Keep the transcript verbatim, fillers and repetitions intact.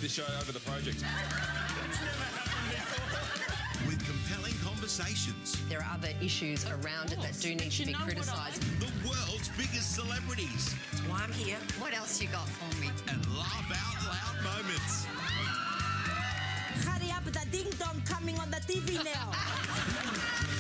this show over the project. That's never happened before. With compelling conversations. There are other issues around it that do need to be criticised. The world's biggest celebrities. That's why I'm here. What else you got for me? And laugh out loud moments. Hurry up, the ding dong coming on the T V now.